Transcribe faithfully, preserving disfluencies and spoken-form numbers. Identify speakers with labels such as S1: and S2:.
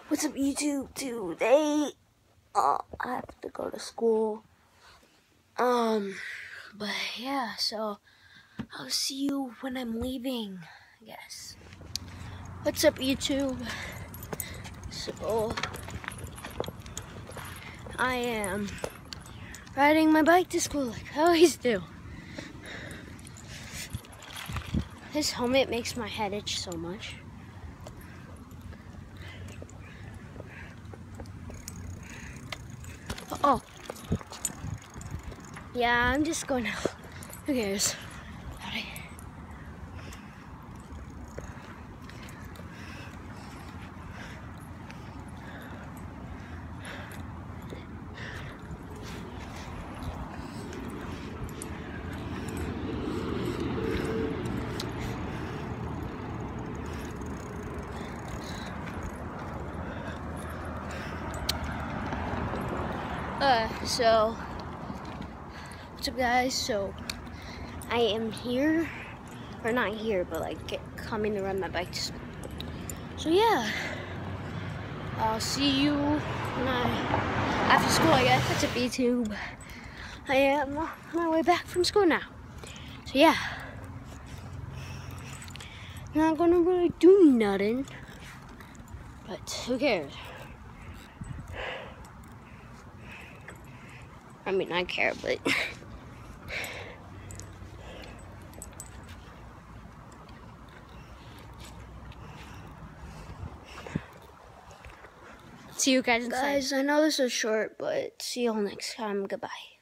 S1: What's up, YouTube? Today, uh, I have to go to school. Um, but yeah, so I'll see you when I'm leaving, I guess. What's up, YouTube? So, I am riding my bike to school like I always do. This helmet makes my head itch so much. Oh, yeah, I'm just going out. Who cares? Howdy. Uh, so, what's up, guys? So, I am here, or not here, but like get, coming to ride my bike to school. So yeah, I'll see you when I, after school, I guess. That's a B-tube. I am on my way back from school now. So yeah, not gonna really do nothing, but who cares? I mean, I care, but see you guys inside. Guys, I know this is short, but see you all next time. Goodbye.